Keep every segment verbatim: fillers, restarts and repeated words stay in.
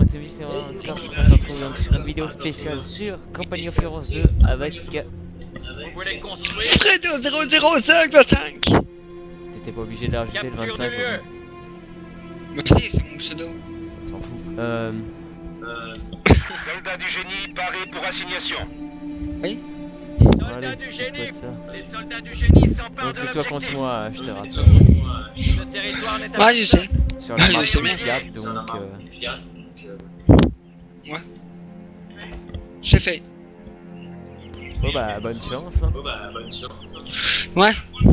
cette émission. En tout cas, on se retrouve donc sur une vidéo spéciale sur Company of Heroes deux avec... Vous voulez construire Fredo zéro zéro cinq vingt-cinq. T'étais pas obligé d'ajouter le vingt-cinq. Moi aussi, c'est mon pseudo. On s'en fout. Euh... Euh... Soldats du génie parés pour assignation. Oui. Soldats du génie. Ça. Les soldats du génie s'emparent donc de c'est toi contre moi, je te rappelle. Ce territoire n'est Ouais, je sais. Sur Ouais, la map je sais bien. quatre, donc... Euh... Ouais. C'est fait. Bon bah, bonne chance. Hein. Oh bah, bonne chance. Ouais.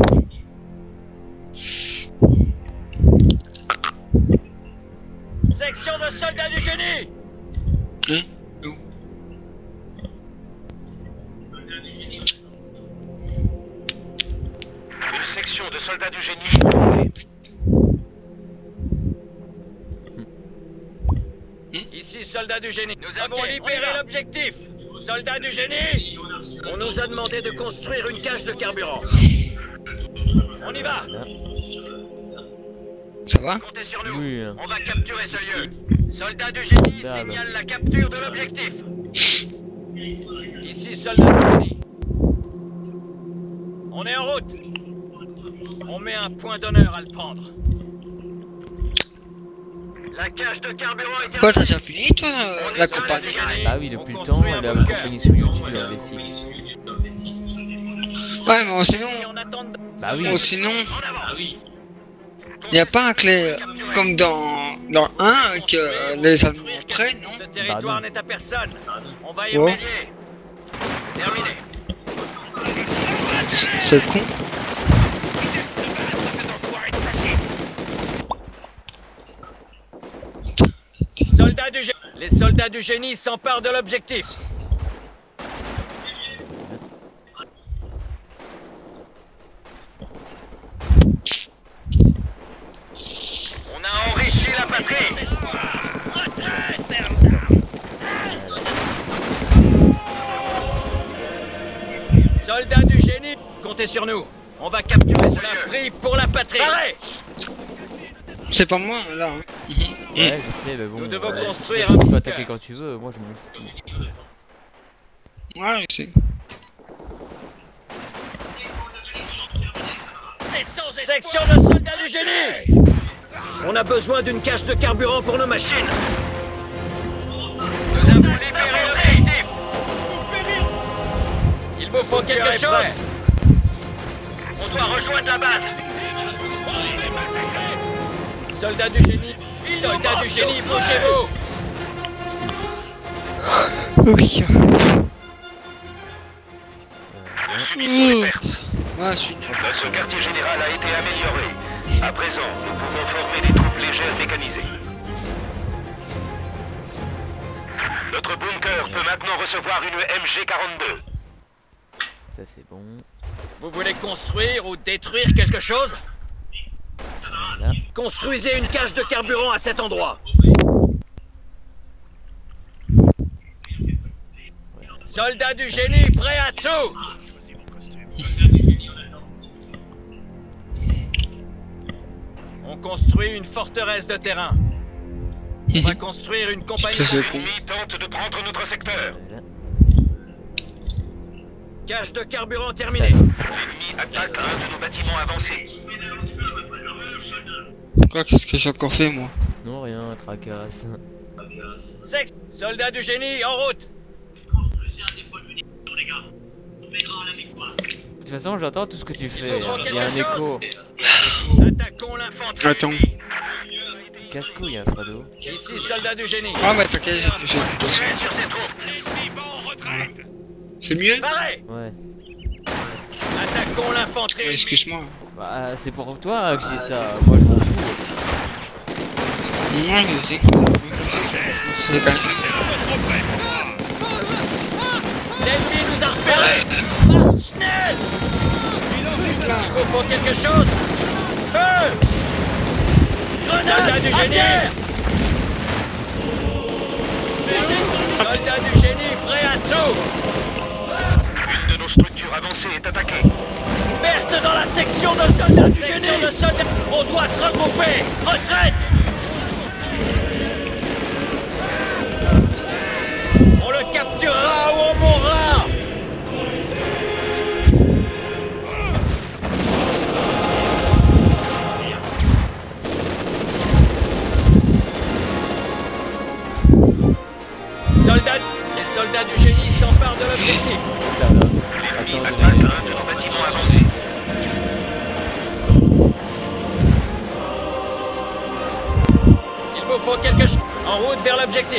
Section de soldats du génie. Hein? Où? Une section de soldats du génie. Ici, soldats du génie. Nous avons libéré l'objectif. Soldats du génie. On nous a demandé de construire une cache de carburant. On y va. Ça va? Comptez sur nous. Oui. On va capturer ce lieu. Soldats du génie Dab. signalent la capture de l'objectif. Ici, soldats du génie. On est en route. On met un point d'honneur à le prendre. La cache de carburant est Quoi, t'as terminée. déjà fini, toi, euh, la campagne? Bah oui, depuis le temps, elle est accompagnée sur YouTube, imbécile. Ouais, mais sinon... Bah oui. Bon, sinon... Y a pas un clé euh, comme dans... dans un que euh, les Allemands prennent, non? Ce territoire Bah, n'est à personne. On va y Oh. remédier. Terminé. C'est con. Soldats du génie. Les soldats du génie s'emparent de l'objectif. On a enrichi la patrie. Soldats du génie, comptez sur nous. On va capturer ce lieu. Pris pour la patrie. C'est pas moi, là. Hein. Mhm. Ouais, je sais, mais bon... Nous devons euh, construire si un tu peux bunker. attaquer quand tu veux, moi je m'en fous. Ouais, je sais. Section de soldats du génie. On a besoin d'une cache de carburant pour nos machines. Nous avons libéré l'objectif. Il vous faut quelque chose. On doit rejoindre la base. Soldats du génie. Soldats du génie, bougez-vous. Oui. Nous subissons les pertes. Ouais, je suis nul. Notre quartier général a été amélioré. À présent, nous pouvons former des troupes légères mécanisées. Notre bunker peut maintenant recevoir une M G quarante-deux. Ça c'est bon. Vous voulez construire ou détruire quelque chose? Voilà. Construisez une cache de carburant à cet endroit. Soldats du génie, prêts à tout. On construit une forteresse de terrain. On va construire une compagnie. Qu'est-ce que c'est con? L'ennemi tente de prendre notre secteur. Voilà. Cache de carburant terminée. Salope. L'ennemi attaque un de nos bâtiments avancés. Quoi, qu'est-ce que j'ai encore fait, moi? Non, rien, tracasse. Sex. Soldats du génie, en route. De toute façon, j'entends tout ce que tu fais. Il y a un écho. Attaquons l'infanterie. Attends. Tu casse-couille, hein, Fredo. Ici, soldats du génie. Ah, bah t'inquiète, j'ai j'ai écouté ça. Sur ces troupes. C'est mieux? Pareil. Ouais. Attaquons l'infanterie. Excuse-moi. Bah, c'est pour toi que je dis ça. Moi, je m'en fous. Non, je sais. C'est quand même... L'ennemi nous a repérés. Schnell. Il vous faut quelque chose. Feu. Soldats du génie. Soldats du génie, prêts à tout. Une de nos structures avancées est attaquée. Perte dans la section de soldats du génie. De soldats. On doit se regrouper. Retraite. la capturera ou on mourra. Soldats, les soldats du génie s'emparent de l'objectif. Salope. L'ennemi Attends, attaque je vais- un de nos bâtiments avancés. Il vous faut quelque chose. En route vers l'objectif.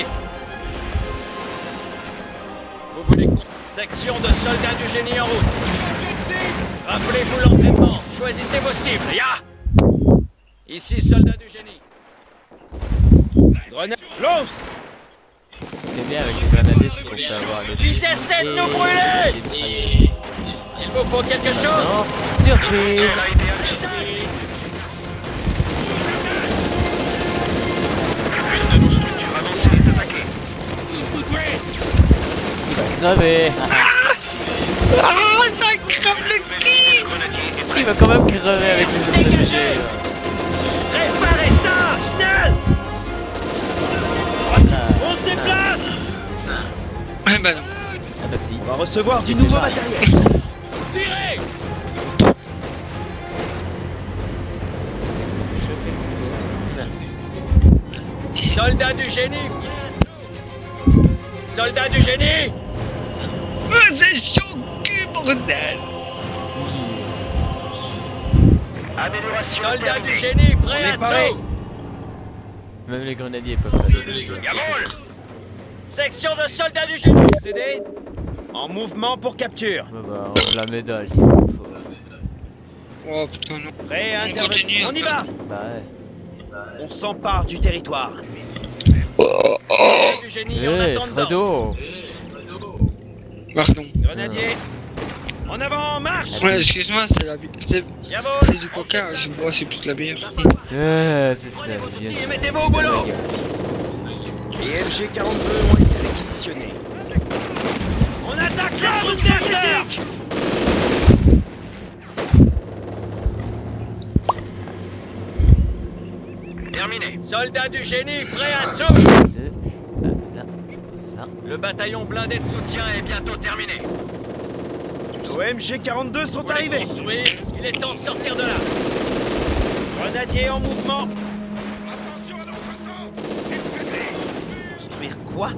Vous voulez con- section de soldats du génie en route. Rappelez-vous l'entraînement. Choisissez vos cibles. Ya. Ici, soldats du génie. Grenade. Lance. Ce qui est bien avec les grenadiers, c'est qu'on peut avoir le Ils fusil essaient de et nous brûler. les mitrailleuses. Il vous faut quelque chose. Maintenant, surprise! Elle a été améliorée. Une de nos structures avancées est attaquée. Tu vas crever! Ah, ça crève le cul. Grenadier est Il prêt. va quand même crever avec les autres objets. Réparez ça, Schnell. On se déplace. Ouais, bah non. Ah bah si. On va recevoir du Tu nouveau fais mal. matériel. Tirez. C'est comme ça que je fais pour toi. Soldats du génie. Soldats du génie. Oh, c'est chaud au cul, bordel. Amélioration Soldats du terminée. génie, prêts On est à paré. tout. Même les grenadiers peuvent faire des dégâts. Yamol. Section de soldats du génie. C D. En mouvement pour capture. Bah bah, on la médaille. Oh putain, non. Prêt à On continue, intervenir. On y va. Bah ouais. On s'empare du territoire. Soldats du génie, en Eh, attendant. Fredo! Pardon. Grenadier. En avant, marche. Ouais, excuse-moi, c'est la bière. C'est Yabol. c'est du coca, je bois, c'est plus de la bière. Ah, c'est ça, Prenez vos bien outils sûr. et mettez-vous au boulot. Les M G quarante-deux ont été réquisitionnés. On attaque là, vous derrière. C'est ça. Terminé. Soldats du génie, prêts à tout. Deux. Ah, là, je pose ça. Le bataillon blindé de soutien est bientôt terminé. Nos M G quarante-deux sont Vous voulez arrivés. construire. Il est temps de sortir de là. Grenadier en mouvement. Construire quoi?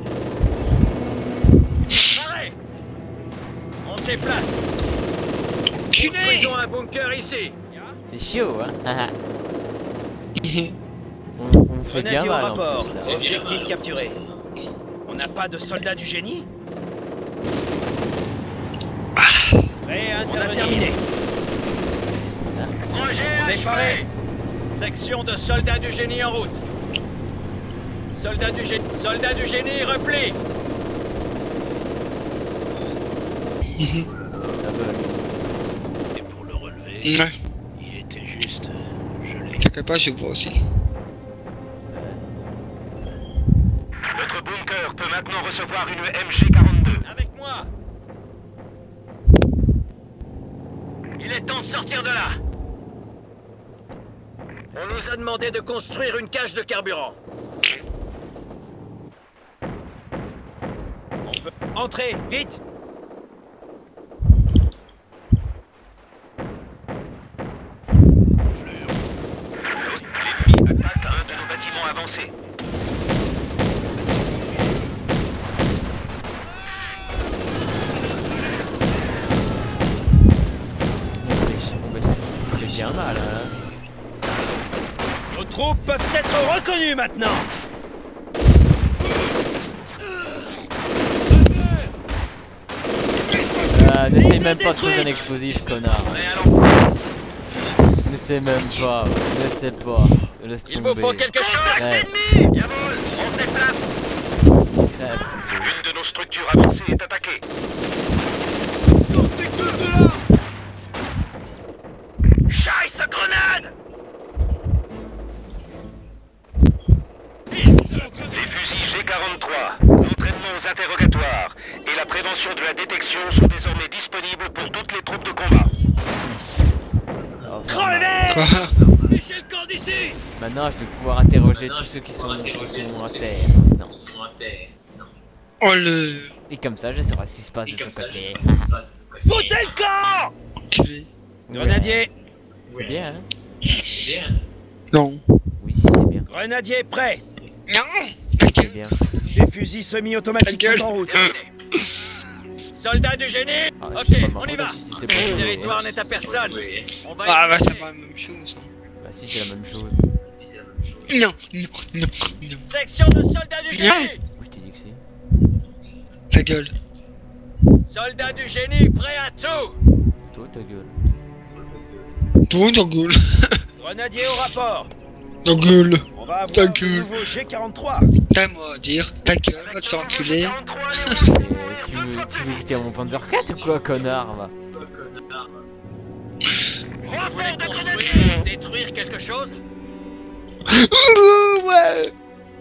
Arrête. On se déplace. Culé. Construisons un bunker ici. C'est chaud, hein? on, on vous fait bien Grenadier au mal en rapport. plus, là. Objectif capturé. On n'a pas de soldats du génie? Prêt à intervenir. On a terminé. Projet On est achevé. paré. Section de soldats du génie en route. Soldats du génie. Soldats du génie, repli. Ah bah, Et pour le relever, Ouais, il était juste gelé. t'inquiète pas, je bois aussi. Notre bunker peut maintenant recevoir une M G quarante-deux. Avec moi. Il est temps de sortir de là. On nous a demandé de construire une cage de carburant. On peut entrer, vite. L'ennemi attaque un de nos bâtiments avancés. on fait, on fait, on fait bien mal, hein? Nos troupes peuvent être reconnues maintenant. Ah, n'essaye même pas de poser un explosif, connard. Prêt à l'emploi. N'essaie même pas, n'essaie pas. Laisse Il vous faut tomber. quelque chose. Ouais. Ennemi. Yabol. On se déplace. Crève, plutôt. Une de nos structures avancées est attaquée. Chasse grenade. Les fusils G quarante-trois, l'entraînement aux interrogatoires et la prévention de la détection sont désormais disponibles pour toutes les troupes de combat. Ça va faire mal. Quoi? Fichez le camp d'ici. Maintenant, je vais pouvoir interroger tous ceux qui sont, qui sont à terre. Non. Oh le... Et comme ça, je saurai ce qui se passe de ton côté. Foutez le camp! Enculé. Grenadier! C'est bien, hein? Non. Oui, si, c'est bien. Grenadier prêt! Non. Ta C'est gueule. bien. Les fusils Ta semi-automatiques gueule. sont en route. Euh, Soldats du génie! Ah, Ok, c'est pas de ma on y faute, va! si c'est pas Le joué, territoire hein. n'est à personne! On va Ah bah y c'est aller. pas la même chose. Hein. Bah si, c'est la même chose. Non, non, non, non. Section de soldats du Non. génie! Je t'ai dit que si. Ta gueule. Soldats du génie prêts à tout! Toi, ta gueule. Toi, ta gueule. Grenadier au rapport! Ta gueule. On va avoir Ta un gueule. nouveau G quarante-trois! T'as moi à dire. Ta gueule, va te faire enculer. Et tu veux, tu veux goûter à mon Panzer quatre ou quoi, connard, va? Vous voulez construire, détruire quelque chose? Ouh, ouais.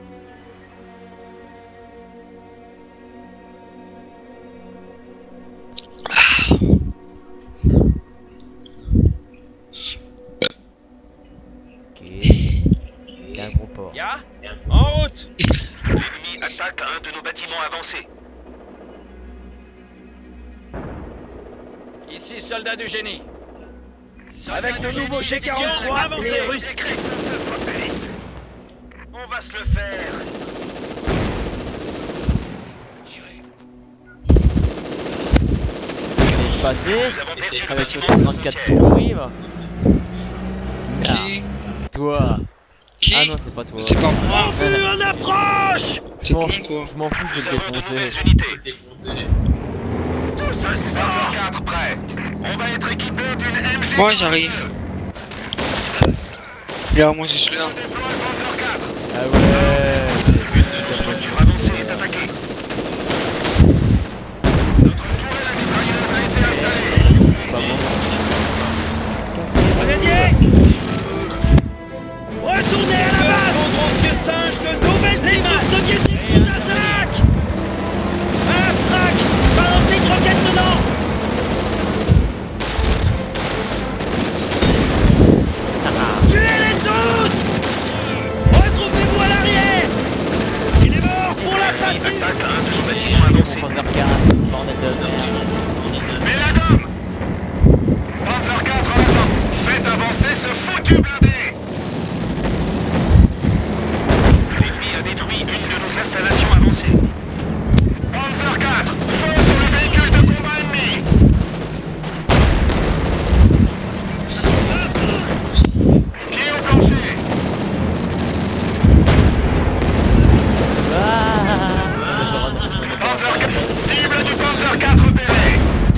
Ok. T'es un gros porc. Ya? En route! L'ennemi attaque un de nos bâtiments avancés. Ici, soldats du génie. Avec le nouveau G quarante-trois, les Russes crient. On va se le faire. C'est de passer Nous avons perdu le avec le bâtiment T trente-quatre tout pourri, va. Ah, Qui toi. Qui Ah non, c'est pas toi. C'est pas moi. Vu en approche! Je C'est m'en con fous, quoi. je m'en fous, je vais Nous le avons de défoncer. nouvelles unités. Panzer quatre prêt. On va être équipé d'une M G. Moi j'arrive. Là, moi je suis là. On déploie le Panzer quatre. Ah ouais. Une de nos structures avancées est attaquée. Notre tourelle à mitrailleuse a été installée. C'est pas bon. Cassez. Grenadier! Retournez à la base! Mon gros vieux singe de nouvelles défenses soviétiques nous attaquent! Un frac! Balancez une roquette dedans! Tuez-les tous! Retrouvez-vous à l'arrière! Il est mort pour la L'ennemi patrie! attaque un de nos bâtiments Mon avancés. Panzer quatre, bordel de merde. Mais la gomme! Panzer quatre en avant. Faites avancer ce foutu blindé! L'ennemi a détruit une de nos installations avancées. Panzer quatre, feu sur le véhicule de combat ennemi! Qui est au plancher? Ah, on est pas rentré sur le Panzer bord. quatre, cible du Panzer quatre repéré!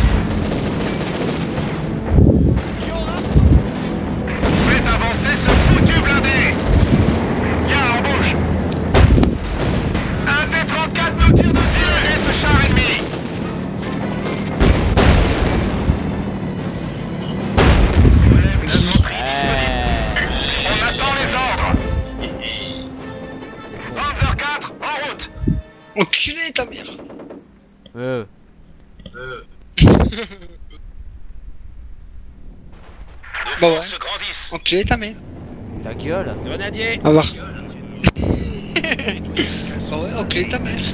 Faites avancer ce foutu blindé! Y'a en bouche! Un T trente-quatre nous tire dessus et ce char ennemi! Relève l'infanterie disponible. On attend les ordres! C'est bon. Panzer quatre, en route! Enculé ta mère. Euh, Nos Bah ouais. forces grandissent. Enculé ta mère. ta gueule. Grenadier! Au revoir. Bah ouais, enculé ta mère.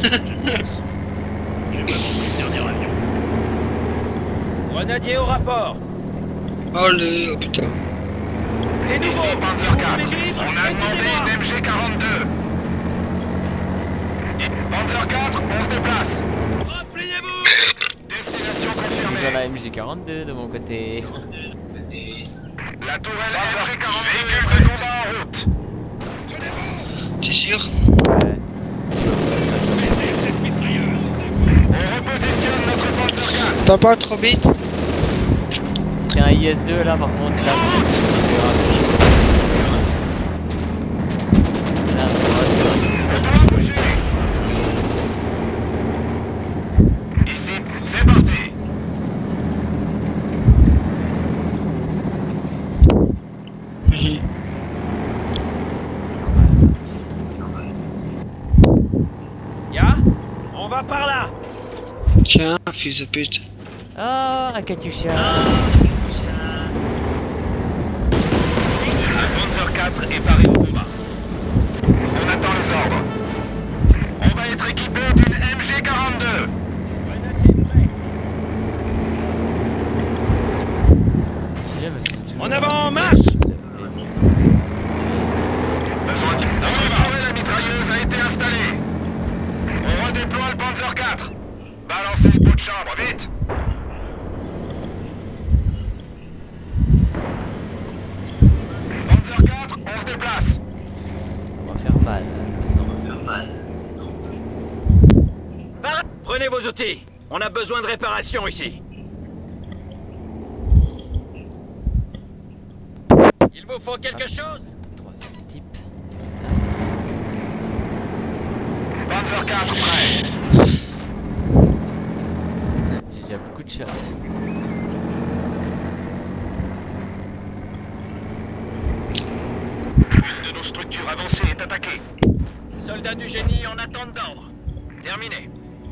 Grenadier au rapport! Oh le... Oh putain. Les nouveaux! Ici Si Panzer vous quatre, voulez vivre, on a demandé écoutez-moi! une M G quarante-deux. Panzer quatre, on se déplace. Repliez-vous! Destination J'ai confirmée. la M G quarante-deux de mon côté. La tourelle M G quarante-deux. Véhicule de combat en route. T'es sûr? Ouais. On repositionne notre Panzer quatre. T'as pas trop vite? C'était un I S deux là, par contre, là, dessus. Là, c'est vrai, On doit bouger. Ici, c'est parti. Mhm. Ya? On va par là! Tiens, fils de pute. Ah, un Katyusha. Le Panzer quatre est paré au combat. On attend les ordres. On va être équipé d'une M G G quarante-deux. C'est bien, mais c'est toujours- En avant, marche! Besoin de... Dans la mitrailleuse a été installée. On redéploie le Panzer quatre. Balancez le pot de chambre, vite. Panzer quatre, on se déplace. Ça va faire mal, je le sens. Ça va faire mal. Par- Prenez vos outils. On a besoin de réparation ici. Il vous faut quelque chose? Troisième type. Panzer quatre prêt. J'ai déjà beaucoup de chats. Une de nos structures avancées est attaquée. Soldats du génie en attente d'ordre. Terminé.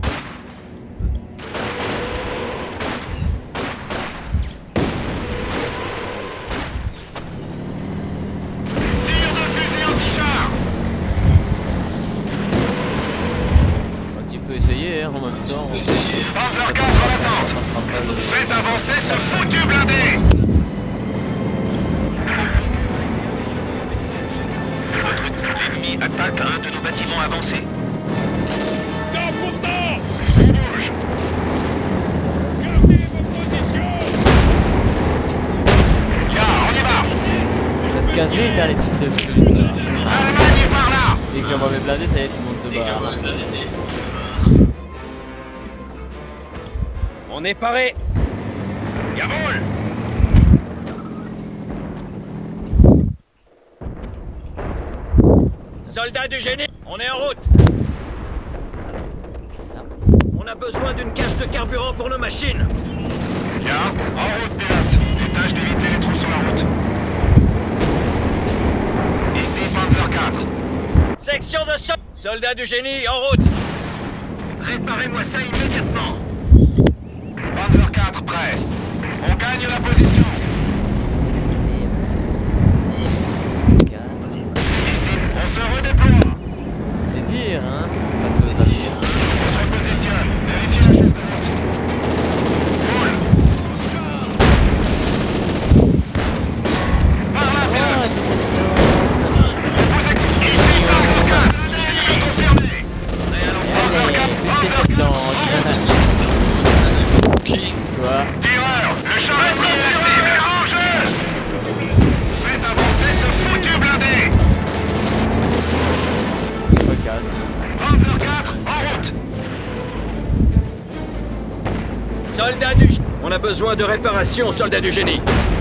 Tir de fusil anti-char. Oh, tu peux essayer hein, en même temps. Panzer Ça quatre passera, en ça attente. passera pas le... Faites avancer ce foutu blindé. L'ennemi attaque un de nos bâtiments avancés. Dents pour dents! On bouge. Gardez vos positions! Tiens, on y va. Ça se casse vite hein, les fils de pute. Allemagne est par là. Dès que j'envoie mes blindés, ça y est, tout le monde se barre. On est paré! Jawohl. Soldats du génie, on est en route. On a besoin d'une cache de carburant pour nos machines. Bien, en route, pilote. Tâche d'éviter les trous sur la route. Ici, Panzer quatre. Section de sol. Soldats du génie, en route. Réparez-moi ça immédiatement. Panzer quatre prêt. On gagne la position. quatre. Ici, on se redéploie. C'est dur, hein, face aux Allemands. On se repositionne. Vérifiez la chaise de route. Roule. Par là, Oh, pilote. des ça. Vous exécutez. Ici, Panzer quatre. Confirmé. Allez, butez cette dent. Toi, Tireur, le char est actif. Rangez. Faites avancer ce foutu blindé. je me casse. Panzer quatre, en route. Soldats du génie. On a besoin de réparation, soldats du génie.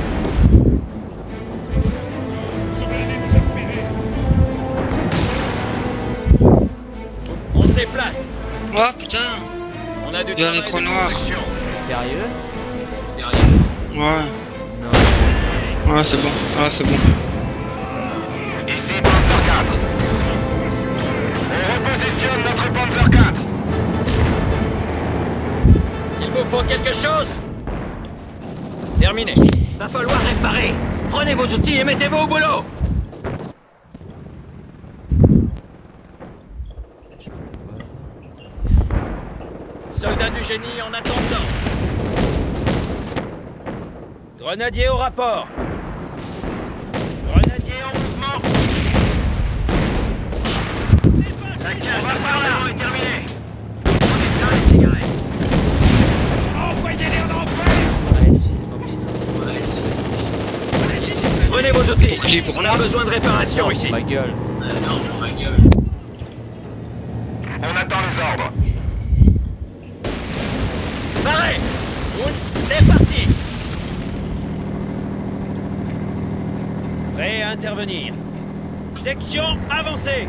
On se déplace. Oh putain. On a du Il y a un travail écran de noir. convection. T'es sérieux? Ouais. Non. Ouais, c'est bon. Ah, c'est bon. Ici Panzer quatre. On repositionne notre Panzer quatre. Il vous faut quelque chose? Terminé. Va falloir réparer. Prenez vos outils et mettez-vous au boulot. Ça, je peux le voir. Ça, c'est fait. Soldats du génie en attendant. Grenadier au rapport! Grenadier en mouvement. La cage de carburant est terminée. On éteint les cigarettes. Envoyez-les en enfer! Ouais, suicide en puissance. Prenez vos outils. Pour qui? Pour On moi? a besoin de réparation Non, ici. ma gueule. On attend les ordres. Parez. Woods, c'est parti. Prêt à intervenir. Section avancée!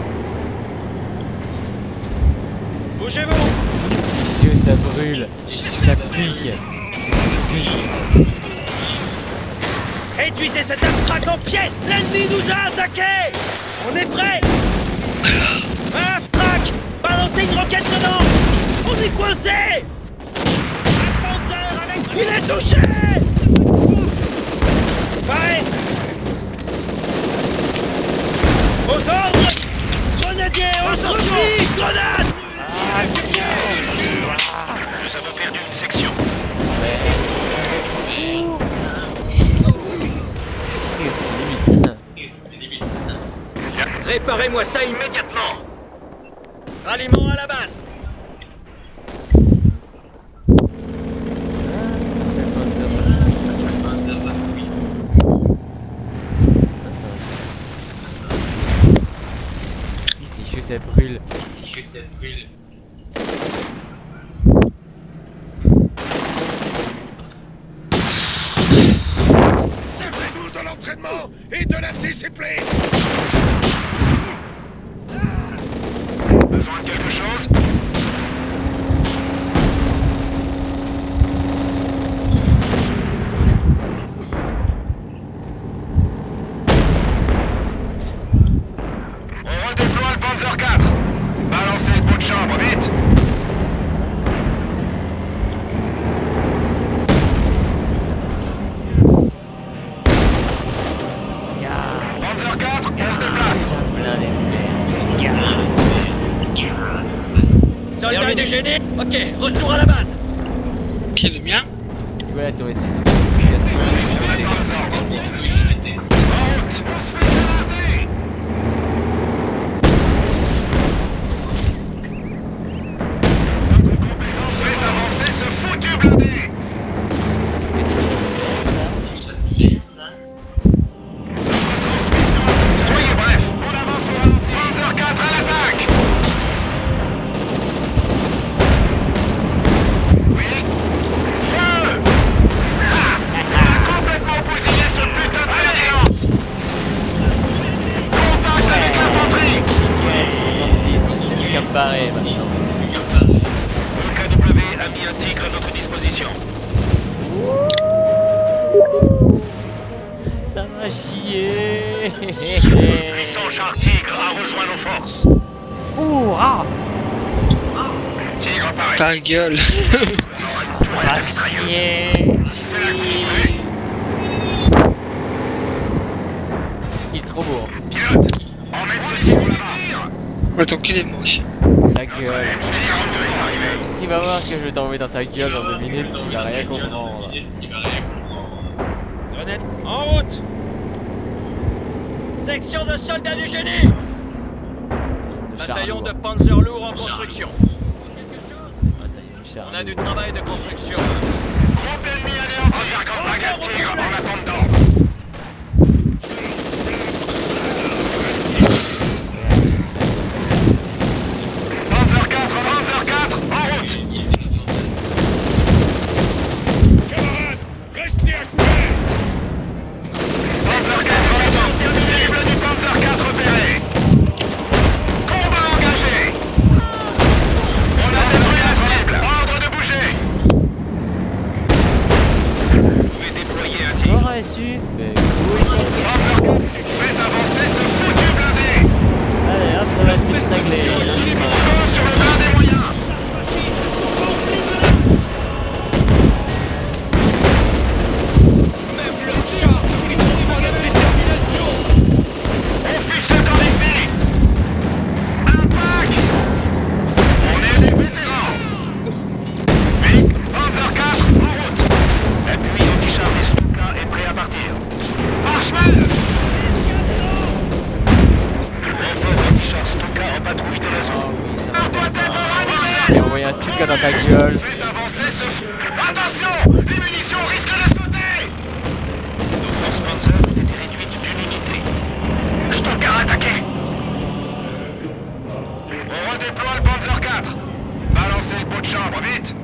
Bougez-vous! C'est chaud, ça brûle. Ça pique. Ça pique. Réduisez cet abstract en pièces! L'ennemi nous a attaqués! On est prêt! Abstract! Balancez une roquette dedans! On est coincé! Un Panzer avec... Il est touché! Pareil! Aux ordres! Grenadier, au survie! Grenade! Ah, tiens. Réparez-moi ça immédiatement. Ralliement à la base. Ici, je ça brûle. Ici, je ça brûle. Servez-nous de l'entraînement et de la discipline. Besoin de quelque chose? On redéploie le Panzer quatre. Balancez le pot de chambre, vite. Panzer quatre, on se déplace. Soldat du génie. Ok, retour à la base. Qui est le mien? Ouais, t'aurais su cette participation. Barré maintenant. Le K W a mis un tigre à notre disposition. Ça m'a chier. Le puissant char Tigre a rejoint nos forces. Hurrah! Tigre apparaît. Ta gueule. Oh, ça m'a chier. Si c'est la continuité. Il est trop beau en plus. Pilote, emmène ce tigre là-bas. Ouais, ton kill est moi aussi. Ta gueule. Tu vas voir ce que je vais t'envoyer dans ta gueule dans deux minutes, tu vas rien comprendre. Grenade en route. Section de soldats du génie. Bataillon de Panzer lourd en construction. On a du travail de construction. Groupe ennemi anéanti. Recherche bagarre Tigre en attendant. Panzer quatre, Panzer quatre, en route. Camarades, restez à couvert. Panzer quatre en attente. Cible du Panzer quatre repéré. Combat engagé. On a détruit la cible. Ordre de bouger. Vous pouvez déployer un tigre. T'aurais su, mais couille. Panzer quatre, faites avancer ce foutu blindé. Allez hop, ça va être vite réglé. Sur le blindé moyen. On fiche le temps d'ici. Impact. On est des vétérans. Oui, Panzer quatre, en route. L'appui anti-char des Stuka est prêt à partir. Marshall. Renfort anti-char Stuka en patrouille de la Oh zone. oui, ça va faire mal. Je t'ai envoyé un sticker dans ta gueule. Faites avancer ce... Attention! Les munitions risquent de sauter! Nos forces Panzer ont été réduites d'une unité. Stuka attaqué! On redéploie le Panzer quatre. Balancez le pot de chambre, vite!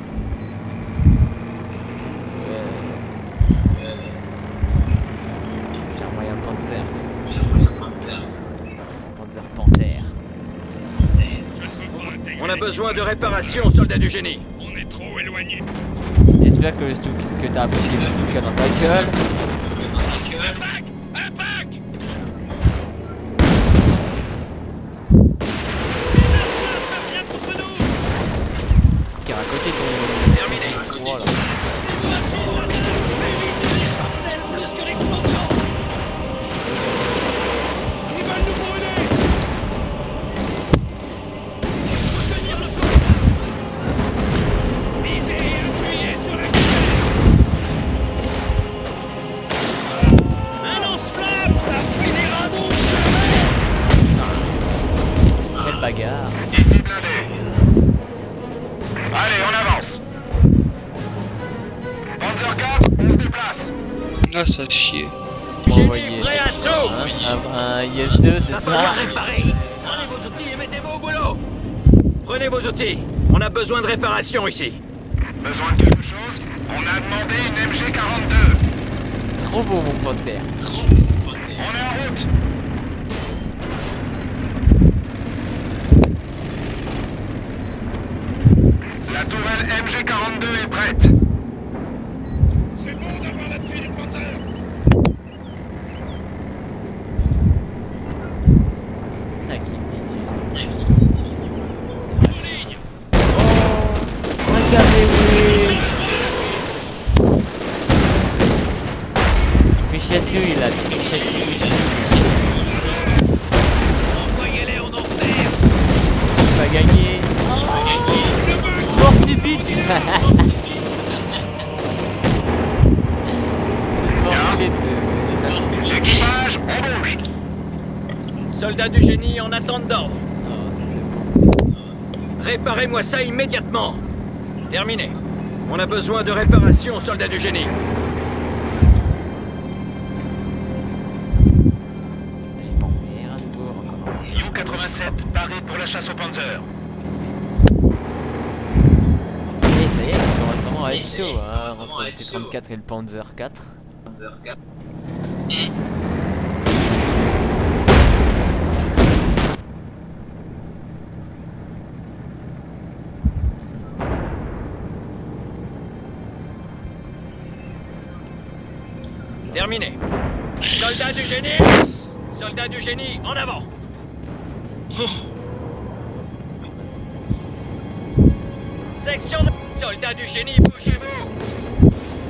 J'ai envoyé un Panther. Panzer Panther. On a besoin de réparation, soldats du génie. On est trop éloigné. J'espère que, le Stuka- que t'as appliqué le Stuka dans ta gueule. Impact! Impact! Tire à côté ton, ton six trois là. Plus que l'explosion. Ils veulent nous brûler. Retenir le feu. Visez et appuyez sur la... Un Ah, ça fait chier. Pour Génie, envoyer prêt à cette- tout. hein, un, un I S deux, c'est Va falloir ça? réparer. Prenez vos outils et mettez-vous au boulot. Prenez vos outils. On a besoin de réparation ici. Besoin de quelque chose? On a demandé une M G quarante-deux. Trop beau mon panthère. On est en route. La tourelle M G quarante-deux est prête. C'est bon d'avoir l'appui du Panzer. Ça qui titue, ça. C'est vrai que c'est comme ça. Oh, un carré huit. Tu fais chatouille là, tu fais chatouille. Envoyez-les en enfer. Tu vas gagner. Mort subite. Vous êtes morts tous les deux. Équipage, on bouge. Soldats du génie en attente d'ordre. Oh, ça c'est bon. Réparez-moi ça immédiatement. Terminé. On a besoin de réparation, soldats du génie. Les panthères à nouveau encore. U quatre-vingt-sept, paré pour la chasse au Panzer. Et ça y est, ça commence vraiment à être chaud hein, entre le T trente-quatre et le Panzer quatre. Terminé. Soldats du génie. Soldats du génie, en avant. Section de... Soldats du génie, bougez-vous.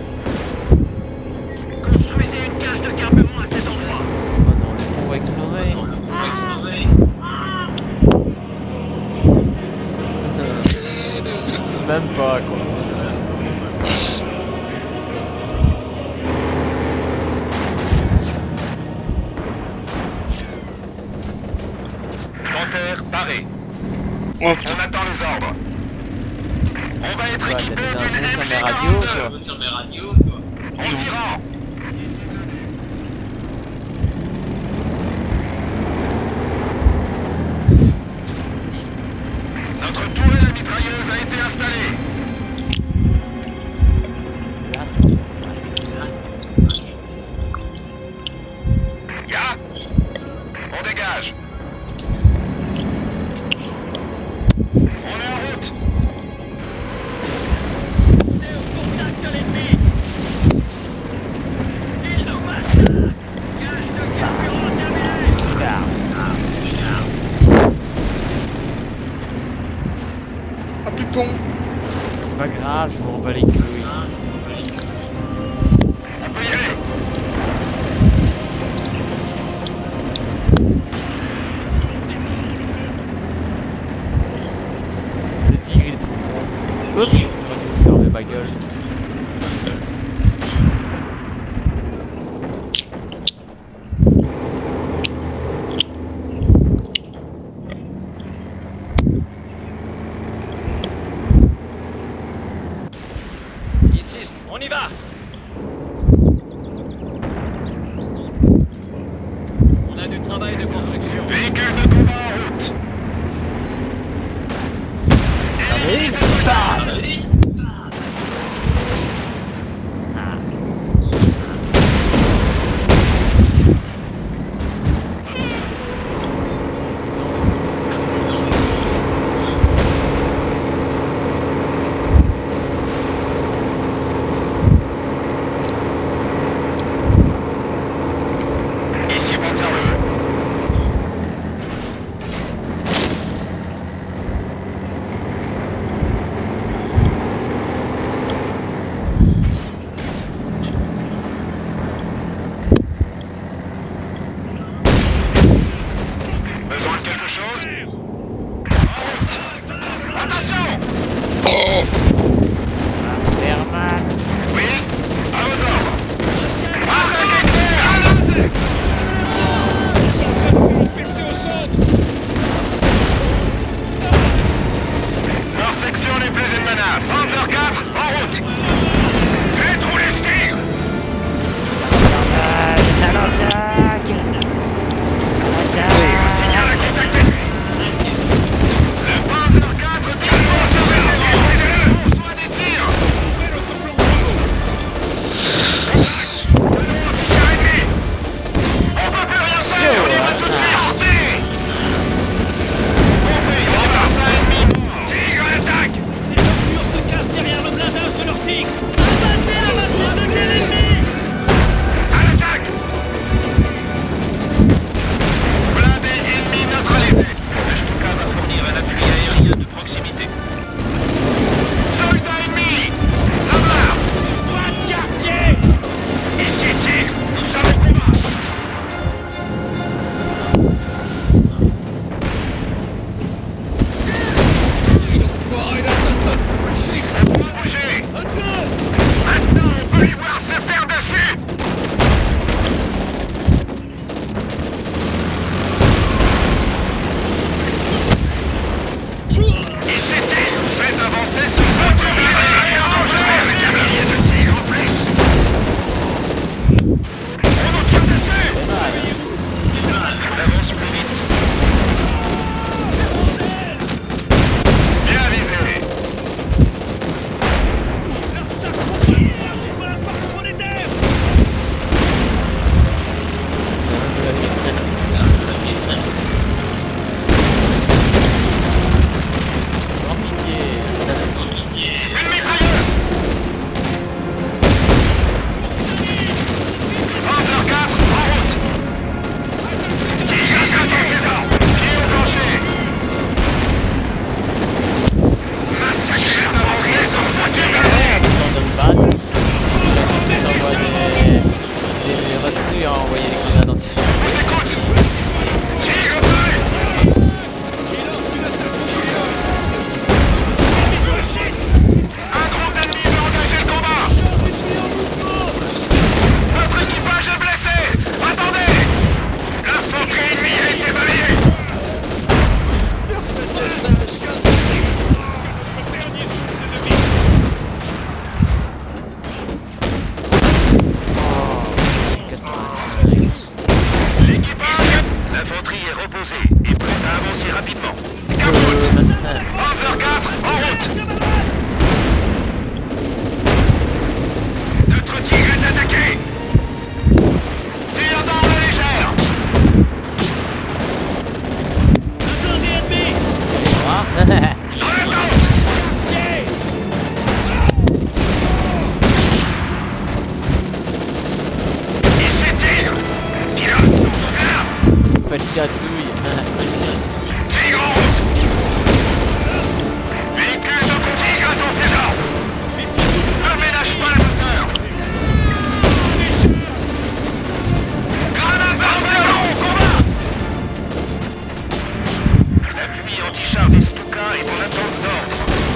Construisez une cage de carburant à cet endroit. Oh non, le pont va exploser. Même pas quoi. Panthère, paré. Oh putain. On attend les ordres. On va être Ouais, t'as équipé des d'une infos sur M G mes radios, toi. quarante-deux. Sur mes radios, toi. On s'y rend. Notre tourelle à mitrailleuse a été installée. Là, ça fait mal. Ya. On dégage. On est en route. On est au contact de l'ennemi. Il nous massacre. Cage de carburant terminée. Petit tard. Ah, plus de pont. C'est pas grave, je m'en bats les couilles. On peut y aller. Le tigre il est trop gros. Oups, j'aurais dû fermer ma gueule. Ici, on y va. On a du travail de construction. Véhicule de combat en route. T'arrives? Bam! Ah. Ici Panzer. chatouille. Tigre en route. Véhicule de Tigre à ton séjour. Ne ménage pas le moteur. Grenade d'armure au combat. L'appui anti-char des Stuka est en attente d'ordre.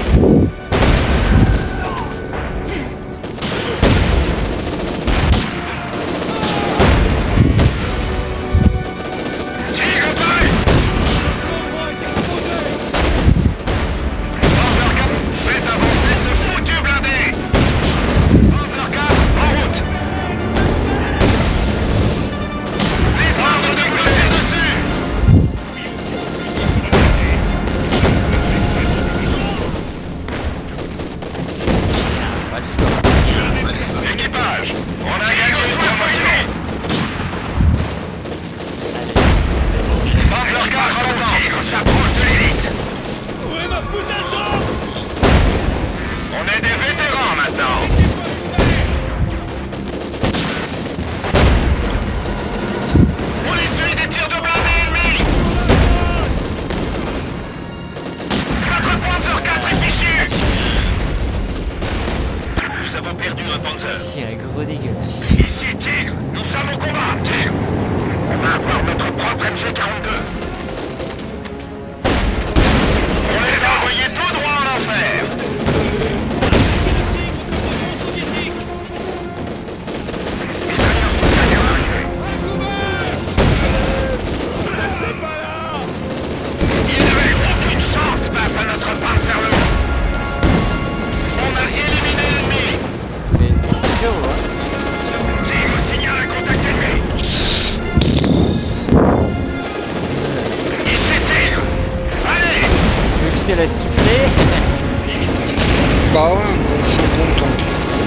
Équipage, on a gagné une promotion. Vanguard quatre en attente, s'approche de l'élite. Où est ma putain de temps? On est des vétérans maintenant. On essuie des tirs de blindés ennemis. Notre Panzer quatre est fichu. Nous avons perdu un Panzer. C'est un gros dégueulasse. Ici Tigre, nous sommes au combat, Tigre. On va avoir notre propre M G quarante-deux. On les a envoyés tout droit en enfer. Soviétique. Les alliés sont bien arrivés. C'est pas là. Ils n'avaient aucune chance face à notre Panzer le haut. On a éliminé l'ennemi. C'est chaud, hein. Tigre signale un contact ennemi. Ici Tigre. Allez. Tu veux que je te laisse souffler? Bah ouais, moi, je suis content.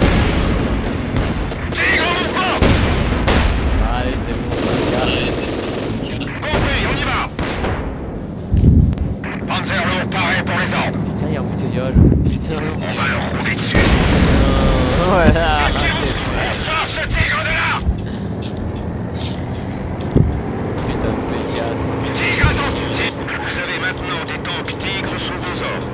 Tigre au mouvement. Allez, c'est bon, ça casse. Compris, on y va. Panzer lourd paré pour les ordres. Putain, il y a un bouteillol. Putain. On va leur rouler dessus. Putain. Voilà, c'est On sort ce tigre de là. putain de P quatre. Tigre, attention. Vous avez maintenant des tanks Tigre sous vos ordres.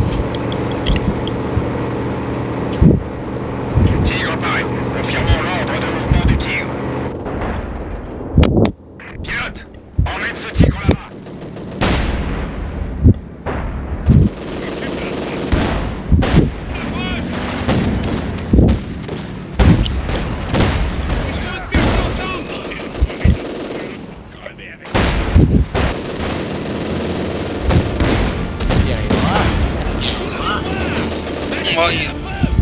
Tigre paré. Confirmons l'ordre de mouvement du tigre. Pilote, emmène ce tigre là-bas. T'y arriveras. Moi, il-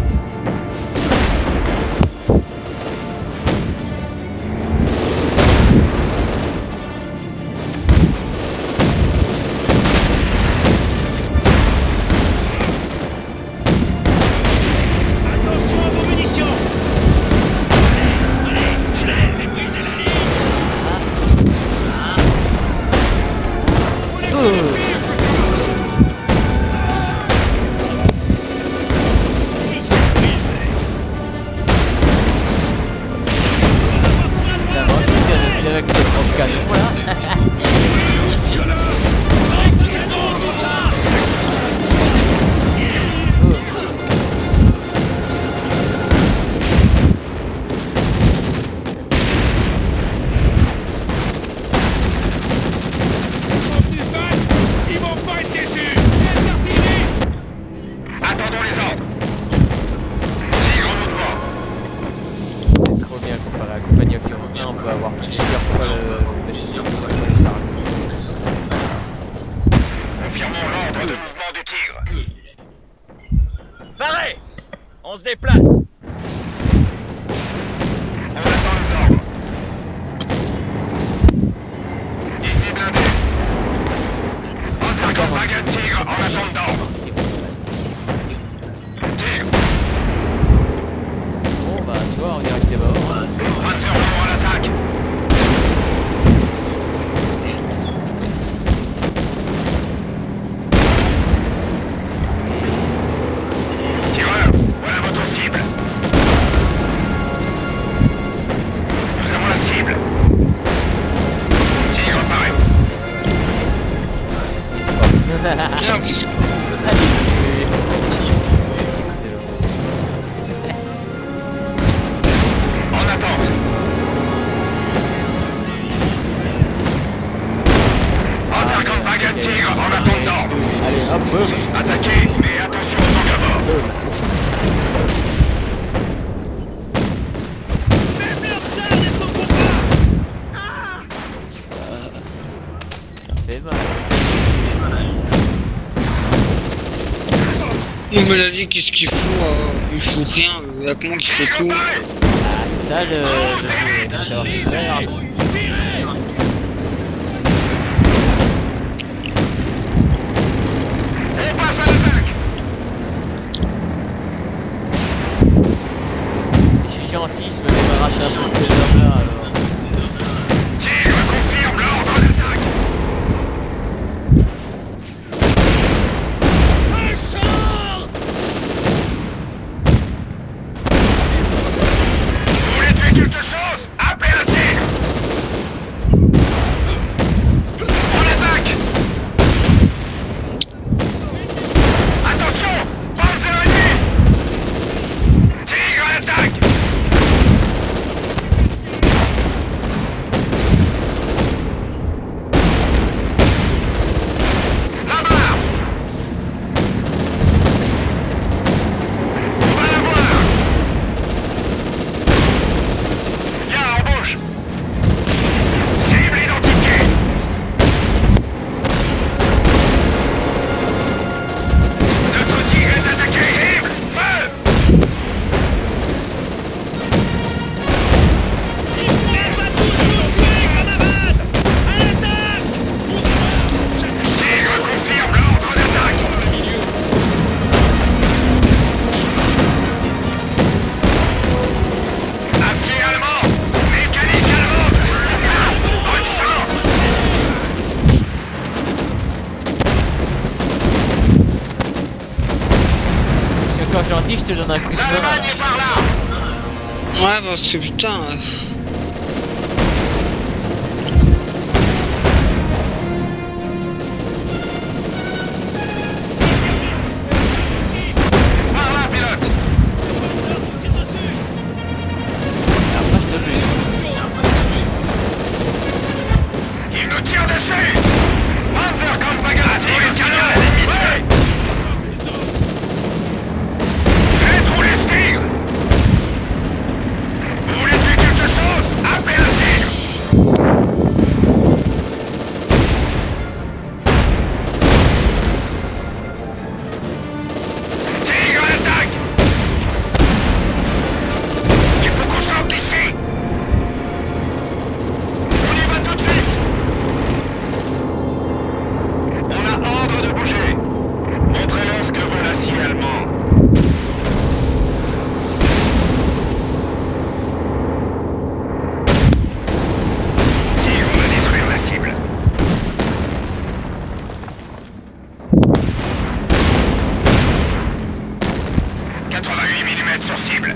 Attention à vos munitions. Allez, je laisse et briser la ligne. Ouh. Ça va, tu tiens dessus avec tes propres canons, là. Ouh. Ils vont pas être déçus. Attendons les ordres. Tigre en mouvement. C'est trop bien comparé à la compagnie Offense. Là, on peut avoir plusieurs fois le plusieurs fois les chars. Confirmons l'ordre de mouvement du tigre. Paré. On se déplace. On attend les ordres. Ici blindé. Panzer quatre baguette tigre en attente d'ordre. Tigre. Bon, bah, toi, on dirait que t'es mort. Hein. Panzer lourd à l'attaque. Tireur, voilà votre cible. Boum. Attaquez, mais attention aux angles à bord. Boum. Même leurs chars ne sont pas. Ça fait mal. On me l'a dit, qu'est-ce qu'il faut euh, il faut rien, il y a que moi qui fait tout. Ah, ça, le, le jeu, faut savoir tout faire. On passe à l'attaque. Je suis gentil, je me débarrasse un peu de ces hommes-là alors. Tigre confirme l'ordre d'attaque. Un char. Vous voulez tuer quelque chose? Appelez un tigre. On attaque. Attention, Panzer ennemi. Tigre à l'attaque. Là-bas. On va la voir. Bien, embauche. Cible identifiée. Notre tigre est attaqué. Cible. Feu. Il faut pas tous nous tuer, camarades. À l'attaque. Tigre confirme l'ordre d'attaque. Acier allemand. Mécanique allemande. Bonne chance. Je suis encore gentil, je te donne un coup de main. L'Allemagne alors. est par là. Ouais, parce que putain. euh, Par là, pilote. Tire dessus. Après, je te le dis. Il nous tire dessus. Panzer Kampfwagen. Tigre canon. Ennemi tué. Faites rouler ce tigre. Vous voulez tuer quelque chose? Appelez un tigre. Tigre à l'attaque. Il faut qu'on sorte d'ici. On y va tout de suite. On a ordre de bouger. Montrez-leur ce que veut l'acier allemand. Tigre, on va détruire la cible. quatre-vingt-huit millimètres sur cible.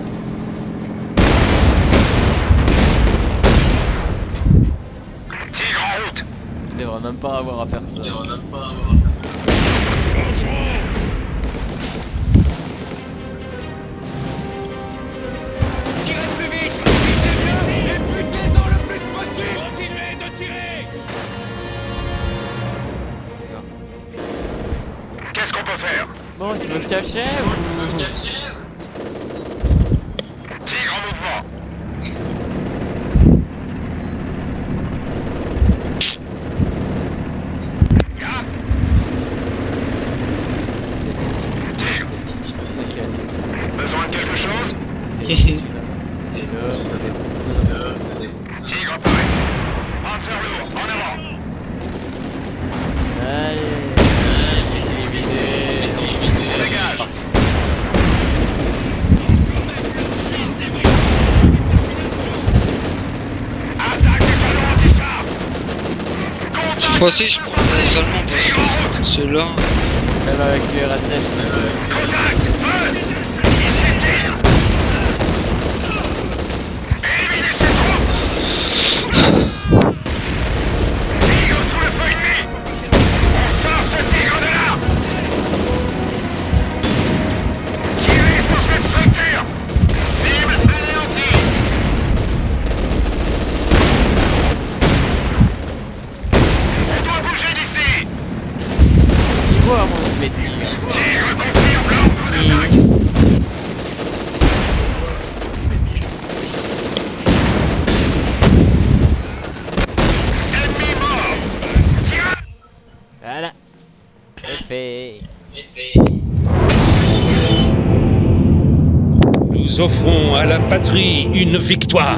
Tigre en route. Il devrait même pas avoir à faire ça. Tirez plus vite. Visez bien et butez-en le plus possible. Continuez de tirer. Qu'est-ce qu'on peut faire? Bon, tu veux que t'achèves ou... Tigre en mouvement. Gars, Si, c'est là-dessus. tigre. C'est qu'il y a là-dessus. Besoin de quelque chose? C'est là-dessus, là. C'est là, c'est là. Tigre pareil. Panzer lourd, en avant. Allez, j'ai éliminé. Dégage. Parti. Attaque des canons anti-char. Cette Contact. fois-ci, je prends les Allemands parce que ceux-là. Même avec l'U R S S, je te peux. Contact. Feu. Ici tigre. Éliminez ces troupes. Tigre sous le feu ennemi. On sort ce tigre de là. Tirez sur cette structure. Cible anéantie. On doit bouger d'ici. Tu vois, mon petit. Nous offrons à la patrie une victoire.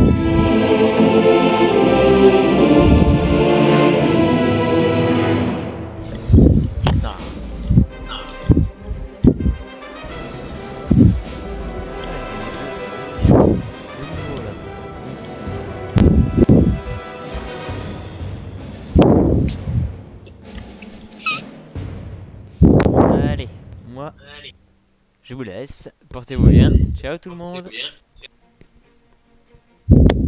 Non. Allez, moi, je vous laisse. Portez-vous bien. Ciao tout le monde.